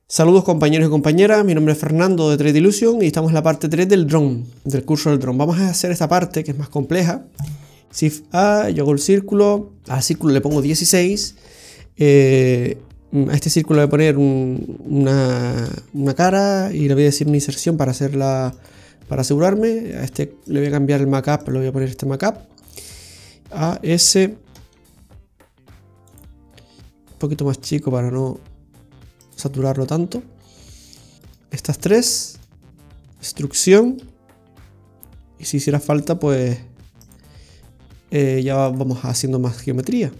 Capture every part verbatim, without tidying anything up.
Saludos compañeros y compañeras, mi nombre es Fernando de Trade Illusion y estamos en la parte tres del dron, del curso del dron. Vamos a hacer esta parte que es más compleja. Shift A, yo hago el círculo, al círculo le pongo dieciséis, eh, a este círculo le voy a poner un, una, una cara y le voy a decir una inserción para hacerla, para asegurarme. A este le voy a cambiar el markup, le voy a poner este markup. A S, un poquito más chico para no saturarlo tanto. Estas tres, instrucción, y si hiciera falta pues eh, ya vamos haciendo más geometría.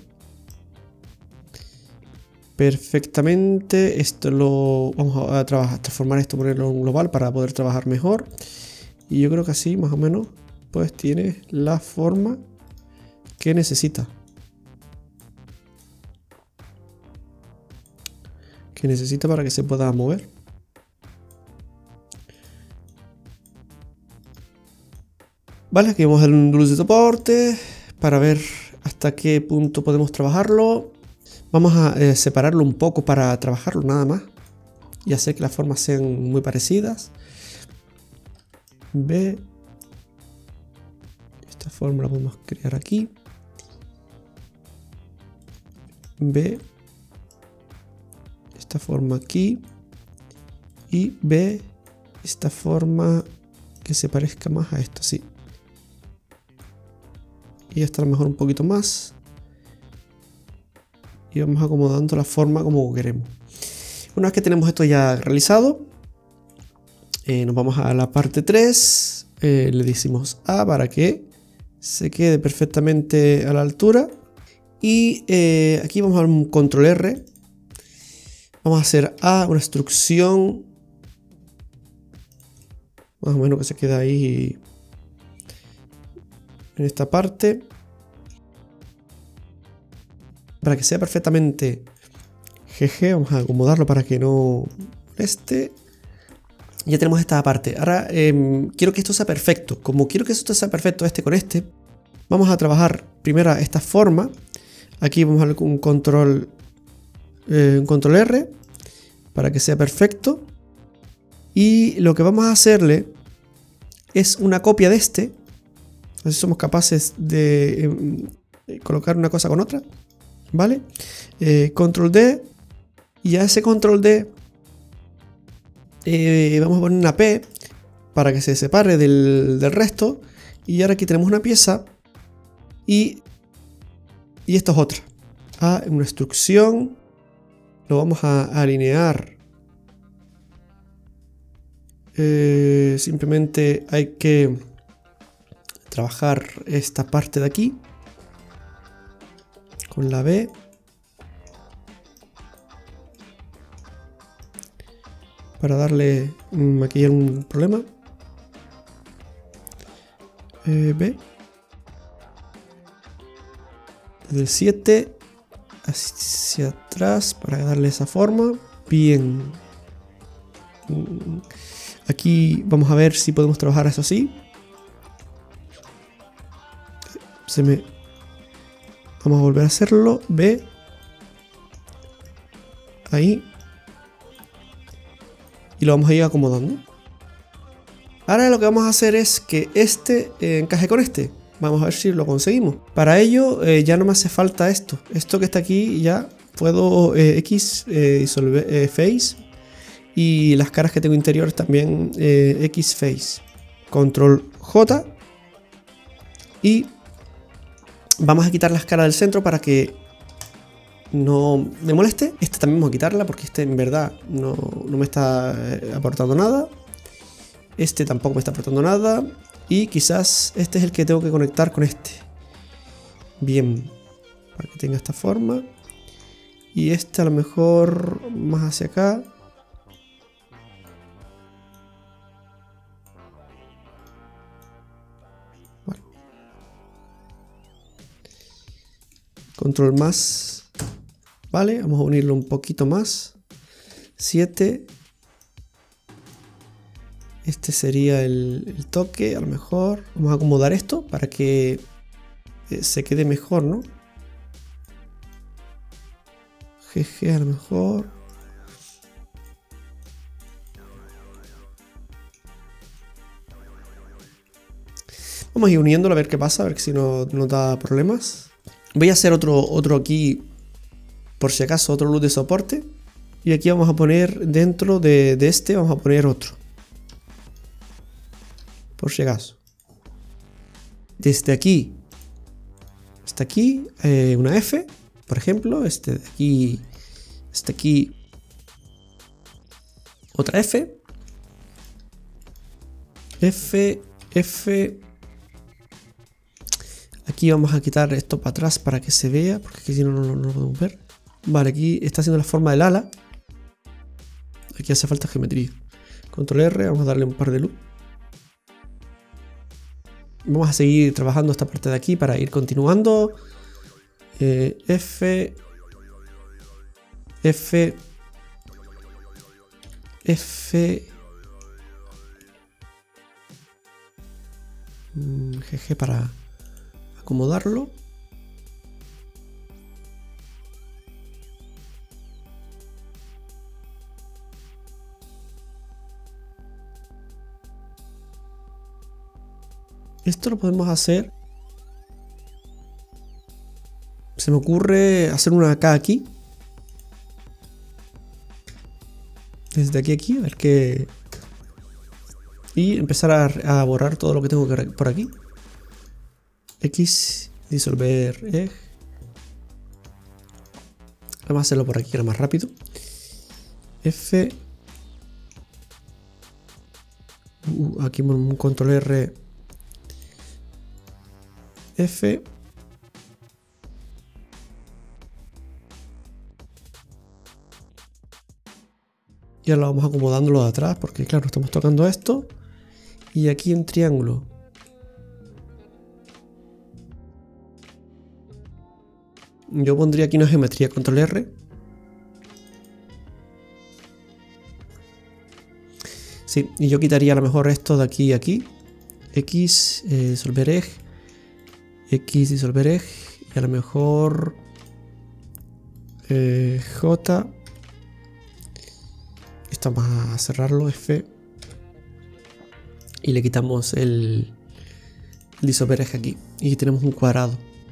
Perfectamente, esto lo vamos a trabajar, transformar esto, ponerlo en global para poder trabajar mejor. Y yo creo que así más o menos pues tiene la forma que necesita. que necesita para que se pueda mover. Vale, aquí vamos al luz de soporte para ver hasta qué punto podemos trabajarlo. Vamos a eh, separarlo un poco para trabajarlo nada más y hacer que las formas sean muy parecidas. B, esta forma la podemos crear aquí. B, esta forma aquí, y B, esta forma que se parezca más a esto, sí. Y esta a lo mejor un poquito más. Y vamos acomodando la forma como queremos. Una vez que tenemos esto ya realizado, eh, nos vamos a la parte tres, eh, le decimos A para que se quede perfectamente a la altura. Y eh, aquí vamos a dar un control R. Vamos a hacer A, una instrucción más o menos que se queda ahí en esta parte para que sea perfectamente G G. Vamos a acomodarlo para que no moleste. Ya tenemos esta parte. Ahora eh, quiero que esto sea perfecto. Como quiero que esto sea perfecto este con este, vamos a trabajar primero esta forma. Aquí vamos a darle un control eh, un control R para que sea perfecto. Y lo que vamos a hacerle es una copia de este. A ver si somos capaces de eh, colocar una cosa con otra. ¿Vale? Eh, control D. Y a ese control D eh, vamos a poner una P para que se separe del, del resto. Y ahora aquí tenemos una pieza. Y, y esto es otra. A, una instrucción. Lo vamos a alinear. Eh, simplemente hay que trabajar esta parte de aquí con la B. Para darle maquillar un problema. Eh, B. Desde el siete hacia atrás para darle esa forma. Bien. Aquí vamos a ver si podemos trabajar eso así. Se me... Vamos a volver a hacerlo. B. Ahí. Y lo vamos a ir acomodando. Ahora lo que vamos a hacer es que este eh, encaje con este. Vamos a ver si lo conseguimos. Para ello eh, ya no me hace falta esto. Esto que está aquí ya puedo eh, X eh, disolver eh, face. Y las caras que tengo interiores también eh, X face. Control J. Y vamos a quitar las caras del centro para que no me moleste. Este también vamos a quitarla porque este en verdad no, no me está eh, aportando nada. Este tampoco me está aportando nada. Y quizás este es el que tengo que conectar con este. Bien. Para que tenga esta forma. Y este a lo mejor más hacia acá. Bueno. Control más. Vale, vamos a unirlo un poquito más. siete. Este sería el, el toque, a lo mejor. Vamos a acomodar esto para que eh, se quede mejor, ¿no? G G a lo mejor. Vamos a ir uniéndolo a ver qué pasa, a ver si no nos da problemas. Voy a hacer otro, otro aquí, por si acaso, otro luz de soporte. Y aquí vamos a poner, dentro de, de este, vamos a poner otro. Por si acaso. Desde aquí hasta aquí, eh, una F, por ejemplo. Este de aquí hasta aquí, otra F. F, F. Aquí vamos a quitar esto para atrás para que se vea, porque aquí si no, no, no lo podemos ver. Vale, aquí está haciendo la forma del ala. Aquí hace falta geometría. Control R, vamos a darle un par de luz. Vamos a seguir trabajando esta parte de aquí para ir continuando. Eh, F. F. F. G G para acomodarlo. Esto lo podemos hacer. Se me ocurre hacer una K aquí. Desde aquí a aquí, a ver qué. Y empezar a, a borrar todo lo que tengo que por aquí. X, disolver E G. Vamos a hacerlo por aquí, que era más rápido. F. Uh, aquí un control R. F. Y ahora vamos acomodándolo de atrás, porque claro, estamos tocando esto. Y aquí un triángulo. Yo pondría aquí una geometría, control R. Sí, y yo quitaría a lo mejor esto de aquí y aquí. X, eh, disolver E G. X, disolver E G. Y a lo mejor eh, J. Esto vamos a cerrarlo, F. Y le quitamos el, el disolver E G aquí. Y tenemos un cuadrado.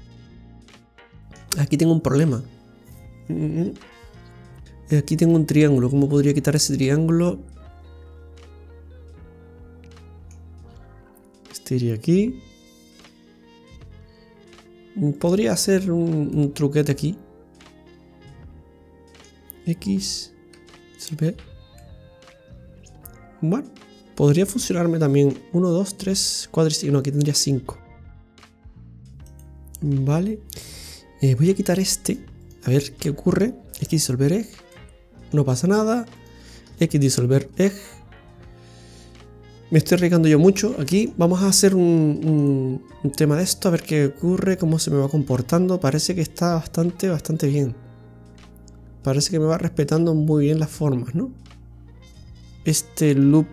Aquí tengo un problema. Aquí tengo un triángulo. ¿Cómo podría quitar ese triángulo? Este iría aquí. Podría hacer un, un truquete aquí. X. Disolver. Bueno, podría funcionarme también. uno, dos, tres, cuatro, cinco. No, aquí tendría cinco. Vale. Eh, voy a quitar este. A ver qué ocurre. X disolver E G. No pasa nada. X disolver E G. Me estoy arriesgando yo mucho. Aquí vamos a hacer un, un, un tema de esto. A ver qué ocurre. Cómo se me va comportando. Parece que está bastante, bastante bien. Parece que me va respetando muy bien las formas, ¿no? Este loop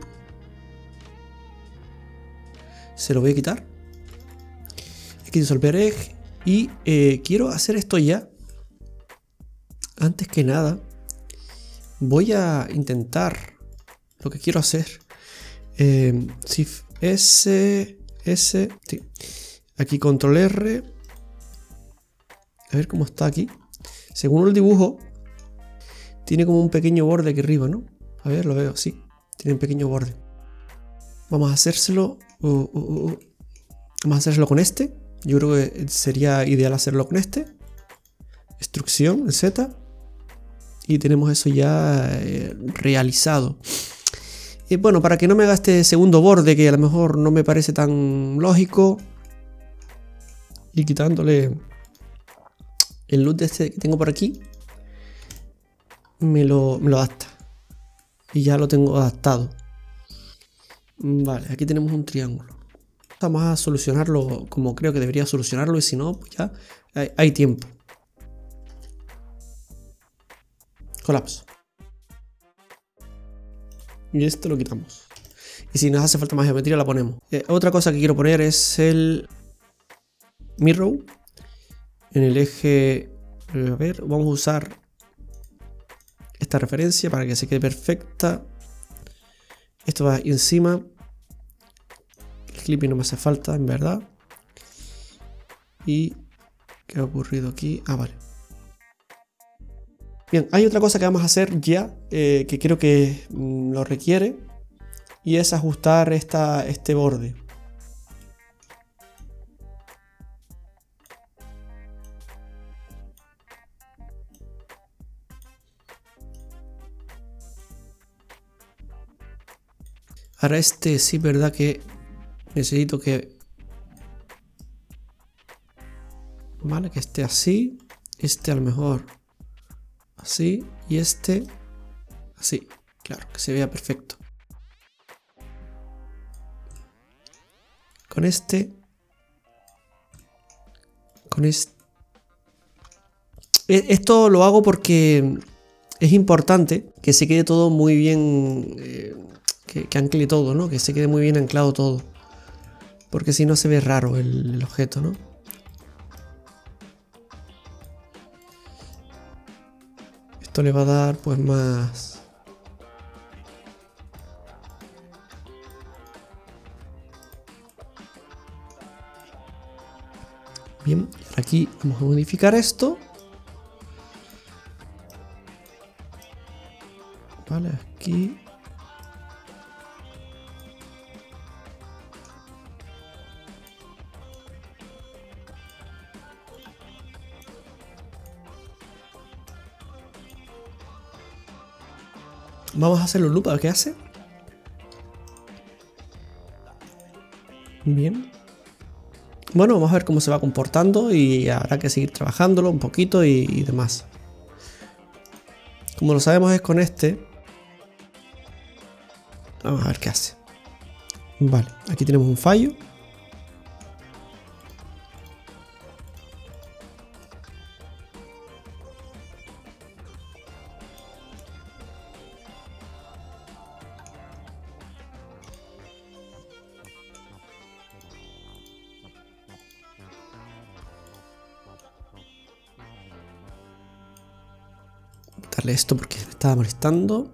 se lo voy a quitar. X disolver E G. Y eh, quiero hacer esto ya. Antes que nada, voy a intentar lo que quiero hacer. Eh, Shift S, S, sí. Aquí control R. A ver cómo está aquí. Según el dibujo, tiene como un pequeño borde aquí arriba, ¿no? A ver, lo veo, sí. Tiene un pequeño borde. Vamos a hacérselo. Uh, uh, uh. Vamos a hacérselo con este. Yo creo que sería ideal hacerlo con este. Instrucción, en Z. Y tenemos eso ya eh, realizado. Y bueno, para que no me haga este segundo borde, que a lo mejor no me parece tan lógico. Y quitándole el loop de este que tengo por aquí. Me lo, me lo adapta. Y ya lo tengo adaptado. Vale, aquí tenemos un triángulo. Vamos a solucionarlo como creo que debería solucionarlo. Y si no, pues ya hay, hay tiempo. Colapso. Y esto lo quitamos. Y si nos hace falta más geometría la ponemos. Eh, otra cosa que quiero poner es el mirror. En el eje... A ver, vamos a usar esta referencia para que se quede perfecta. Esto va encima. clipping no me hace falta, en verdad. ¿Y qué ha ocurrido aquí? Ah, vale. Bien, hay otra cosa que vamos a hacer ya, eh, que creo que mm, lo requiere, y es ajustar esta, este borde. Ahora este sí, verdad que necesito que... Vale, que esté así. Este a lo mejor así. Y este así. Claro, que se vea perfecto. Con este... Con este... Esto lo hago porque es importante que se quede todo muy bien... Eh, que, que ancle todo, ¿no? Que se quede muy bien anclado todo. Porque si no se ve raro el, el objeto, ¿no? Esto le va a dar pues más... Bien, aquí vamos a modificar esto. Vale, aquí... Vamos a hacerlo loop, a ver qué hace. Bien. Bueno, vamos a ver cómo se va comportando y habrá que seguir trabajándolo un poquito y, y demás. Como lo sabemos es con este. Vamos a ver qué hace. Vale, aquí tenemos un fallo. Darle esto porque me estaba molestando.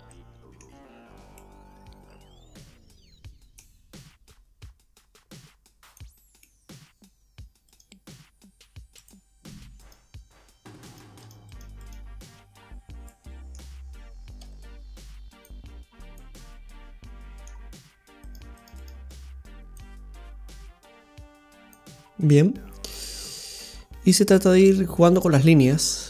Bien. Y se trata de ir jugando con las líneas.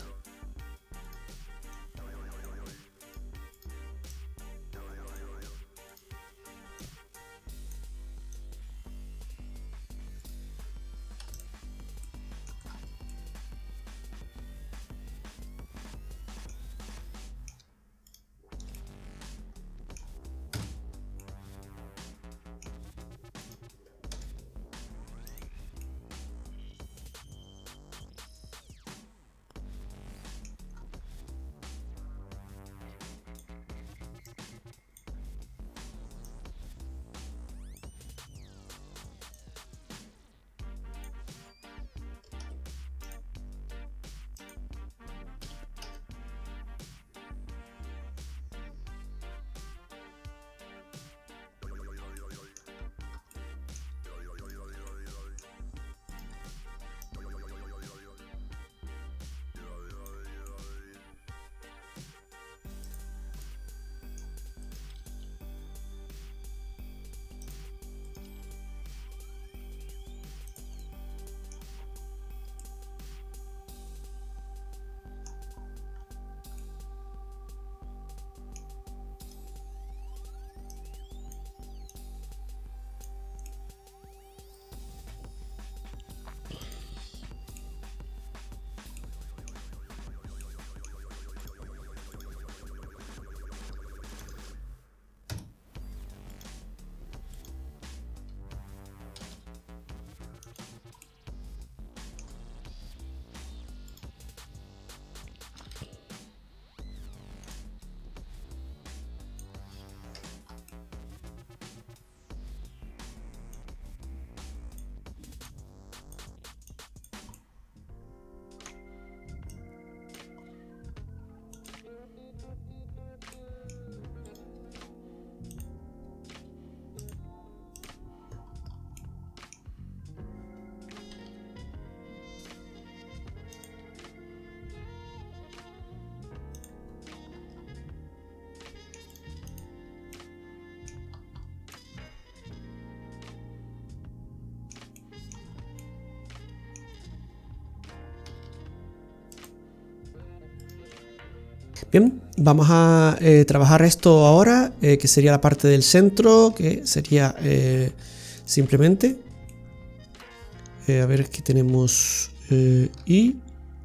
Bien, vamos a eh, trabajar esto ahora, eh, que sería la parte del centro, que sería eh, simplemente... Eh, a ver, aquí tenemos eh, y...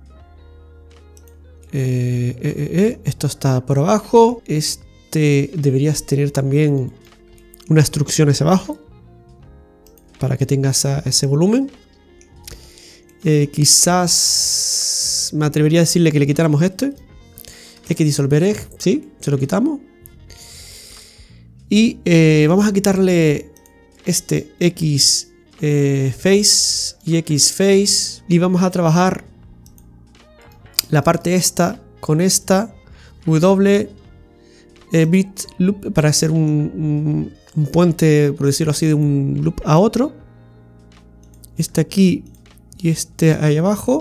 Eh, eh, eh, eh, esto está por abajo. Este deberías tener también una instrucción hacia abajo para que tengas a, ese volumen. Eh, quizás me atrevería a decirle que le quitáramos este. Hay que disolver egg, sí, se lo quitamos. Y eh, vamos a quitarle este X eh, face y X face y vamos a trabajar la parte esta con esta W eh, bit loop para hacer un, un, un puente, por decirlo así, de un loop a otro. Este aquí y este ahí abajo.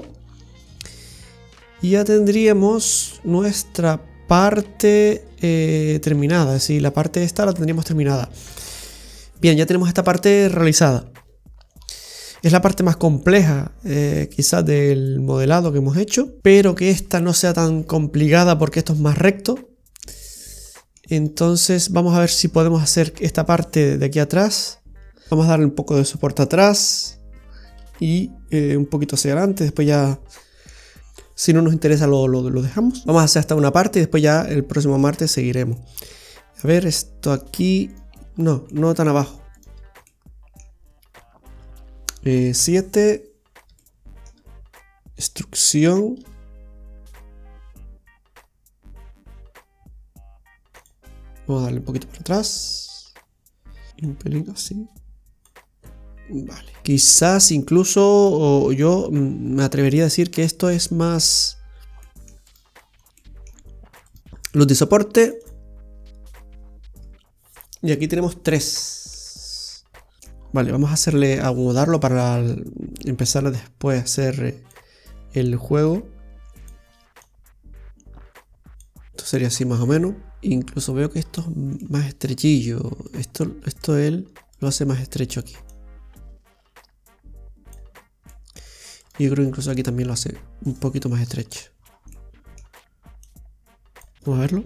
Y ya tendríamos nuestra parte eh, terminada. Es decir, la parte esta la tendríamos terminada. Bien, ya tenemos esta parte realizada. Es la parte más compleja eh, quizás del modelado que hemos hecho, pero que esta no sea tan complicada porque esto es más recto. Entonces vamos a ver si podemos hacer esta parte de aquí atrás. Vamos a darle un poco de soporte atrás y eh, un poquito hacia adelante. Después ya, si no nos interesa, lo, lo, lo dejamos. Vamos a hacer hasta una parte y después ya el próximo martes seguiremos. A ver, esto aquí... No, no tan abajo. siete. Instrucción. Vamos a darle un poquito para atrás. Y un pelín así. Vale. Quizás incluso o yo me atrevería a decir que esto es más... Luz de soporte. Y aquí tenemos tres. Vale, vamos a hacerle acomodarlo para empezar después a hacer el juego. Esto sería así más o menos. Incluso veo que esto es más estrechillo. Esto, esto él lo hace más estrecho aquí. Y yo creo que incluso aquí también lo hace un poquito más estrecho. Vamos a verlo.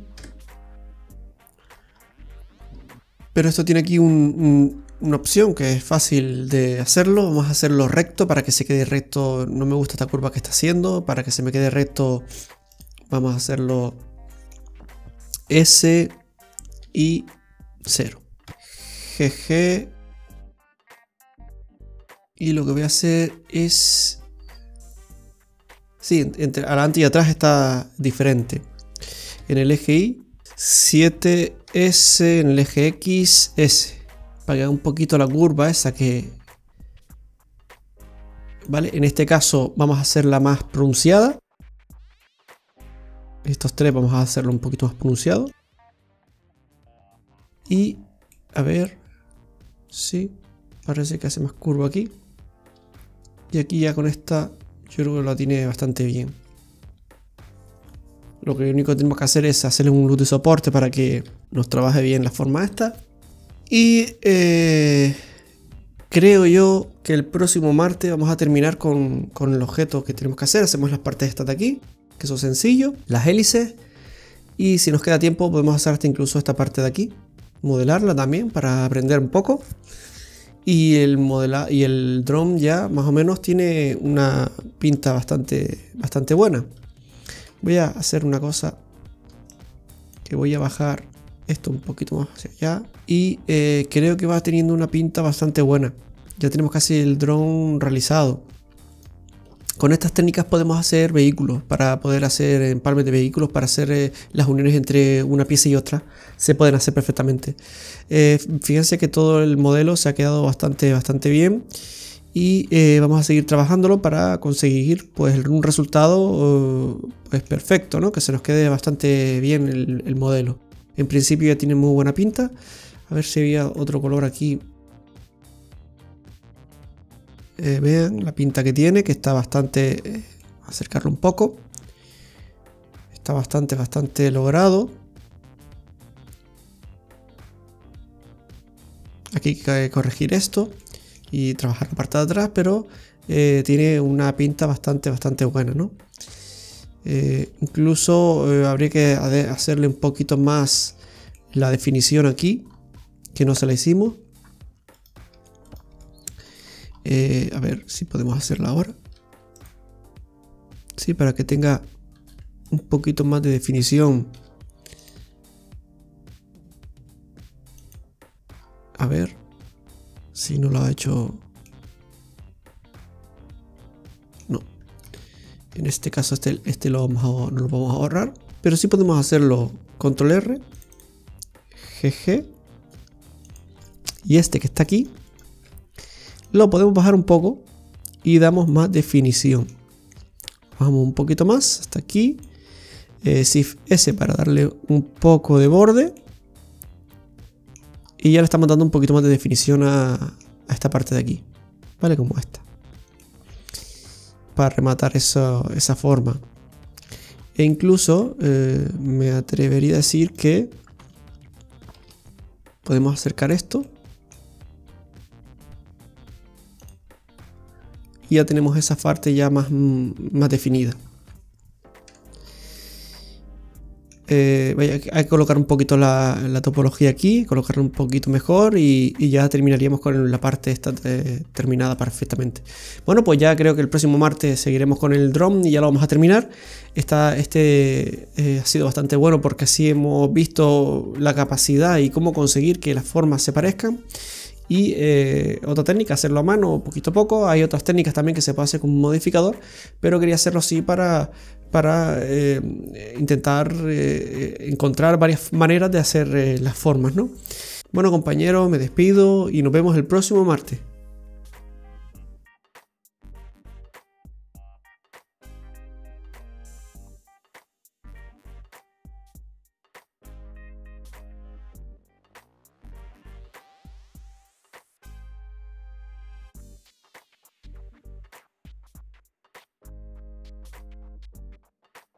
Pero esto tiene aquí un, un, una opción que es fácil de hacerlo. Vamos a hacerlo recto para que se quede recto. No me gusta esta curva que está haciendo. Para que se me quede recto vamos a hacerlo S y cero. G G. Y lo que voy a hacer es... Sí, entre adelante y atrás está diferente. En el eje Y, siete S, en el eje X, S. Para que haga un poquito la curva esa que... Vale, en este caso vamos a hacerla más pronunciada. Estos tres vamos a hacerlo un poquito más pronunciado. Y, a ver... Sí, parece que hace más curva aquí. Y aquí ya con esta... Yo creo que la tiene bastante bien. Lo que único que tenemos que hacer es hacerle un luz de soporte para que nos trabaje bien la forma esta. Y eh, creo yo que el próximo martes vamos a terminar con, con el objeto que tenemos que hacer. Hacemos las partes estas de aquí, que son sencillos, las hélices. Y si nos queda tiempo podemos hacer hasta incluso esta parte de aquí. Modelarla también para aprender un poco. Y el, modela y el drone ya más o menos tiene una pinta bastante, bastante buena. Voy a hacer una cosa, que voy a bajar esto un poquito más hacia allá. Y eh, creo que va teniendo una pinta bastante buena. Ya tenemos casi el drone realizado. Con estas técnicas podemos hacer vehículos, para poder hacer empalmes de vehículos, para hacer eh, las uniones entre una pieza y otra. Se pueden hacer perfectamente. Eh, fíjense que todo el modelo se ha quedado bastante, bastante bien. Y eh, vamos a seguir trabajándolo para conseguir pues, un resultado pues, perfecto, ¿no? Que se nos quede bastante bien el, el modelo. En principio ya tiene muy buena pinta. A ver si había otro color aquí. Eh, vean la pinta que tiene, que está bastante... Eh, acercarlo un poco. Está bastante, bastante logrado. Aquí hay que corregir esto y trabajar la parte de atrás, pero eh, tiene una pinta bastante, bastante buena, ¿no? Eh, incluso eh, habría que hacerle un poquito más la definición aquí, que no se la hicimos. Eh, a ver si podemos hacerla ahora. Sí, para que tenga un poquito más de definición. A ver si no lo ha hecho. No. En este caso este, este lo vamos a, no lo vamos a ahorrar. Pero sí podemos hacerlo. Control R. G G. Y este que está aquí. Lo podemos bajar un poco. Y damos más definición. Bajamos un poquito más. Hasta aquí. Eh, Shift S para darle un poco de borde. Y ya le estamos dando un poquito más de definición a, a esta parte de aquí. Vale, como esta. Para rematar eso, esa forma. E incluso eh, me atrevería a decir que podemos acercar esto. Y ya tenemos esa parte ya más, más definida. Eh, hay que colocar un poquito la, la topología aquí, colocarla un poquito mejor y, y ya terminaríamos con la parte esta de, terminada perfectamente. Bueno, pues ya creo que el próximo martes seguiremos con el drone y ya lo vamos a terminar. Esta, este eh, ha sido bastante bueno porque así hemos visto la capacidad y cómo conseguir que las formas se parezcan. Y eh, otra técnica, hacerlo a mano poquito a poco. Hay otras técnicas también que se puede hacer con un modificador, pero quería hacerlo así para, para eh, intentar eh, encontrar varias maneras de hacer eh, las formas, ¿no? Bueno, compañeros, me despido y nos vemos el próximo martes.